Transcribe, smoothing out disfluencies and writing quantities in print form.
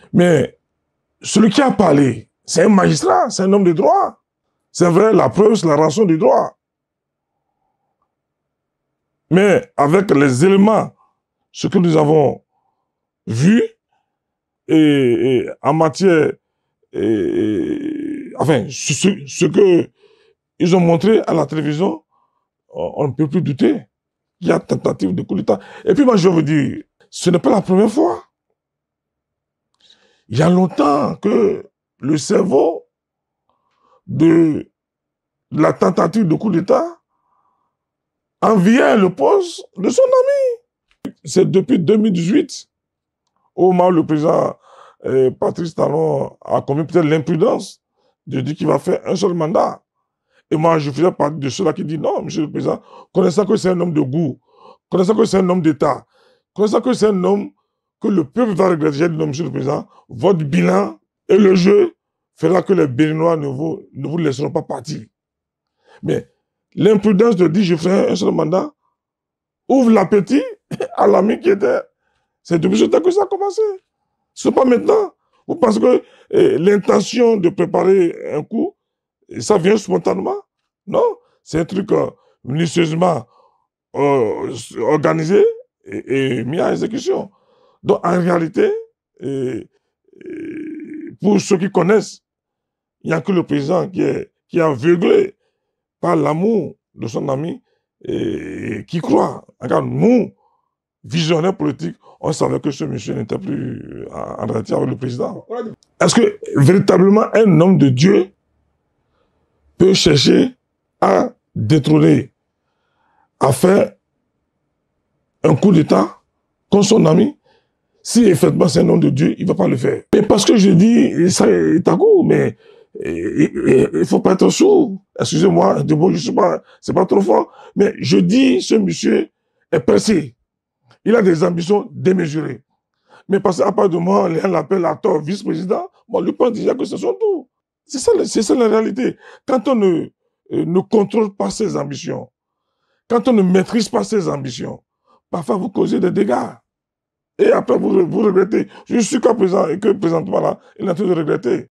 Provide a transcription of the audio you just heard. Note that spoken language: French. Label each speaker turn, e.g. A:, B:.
A: Mais celui qui a parlé, c'est un magistrat, c'est un homme de droit. C'est vrai, la preuve, c'est la rançon du droit. Mais avec les éléments, ce que nous avons vu, et en matière, enfin, ce que ils ont montré à la télévision, on ne peut plus douter qu'il y a tentative de coup d'État. Et puis moi, je veux vous dire, ce n'est pas la première fois. Il y a longtemps que le cerveau de la tentative de coup d'État enviait le poste de son ami. C'est depuis 2018, au moment où le président Patrice Talon a commis peut-être l'imprudence de dire qu'il va faire un seul mandat. Et moi, je faisais partie de ceux-là qui disent non, monsieur le président, connaissant que c'est un homme de goût, connaissant que c'est un homme d'État, connaissant que c'est un homme que le peuple va regretter, j'ai dit non, monsieur le président, votre bilan et le jeu fera que les Béninois ne vous laisseront pas partir. Mais l'imprudence de dire je ferai un seul mandat ouvre l'appétit à l'ami qui était. C'est depuis ce temps que ça a commencé. Ce n'est pas maintenant. Vous pensez que l'intention de préparer un coup, ça vient spontanément? Non, c'est un truc minutieusement organisé et mis à exécution. Donc, en réalité, pour ceux qui connaissent, il n'y a que le président qui est aveuglé par l'amour de son ami et qui croit. Regarde, nous, visionnaires politiques, on savait que ce monsieur n'était plus en réalité avec le président. Est-ce que véritablement un homme de Dieu peut chercher à détrôner, à faire un coup d'État contre son ami? Si effectivement c'est un homme de Dieu, il ne va pas le faire. Mais parce que je dis, ça est à coup, mais il ne faut pas être sourd. Excusez-moi, de bon, je sais pas, c'est pas trop fort, mais je dis, ce monsieur est pressé. Il a des ambitions démesurées. Mais parce qu'à part de moi, on l'appelle à tort vice-président, bon, lui pense déjà que c'est son tour. C'est ça la réalité. Quand on ne contrôle pas ses ambitions, quand on ne maîtrise pas ses ambitions, parfois vous causez des dégâts. Et après, vous regrettez. Je suis qu'à présent, et que présentement là, il est en train de regretter.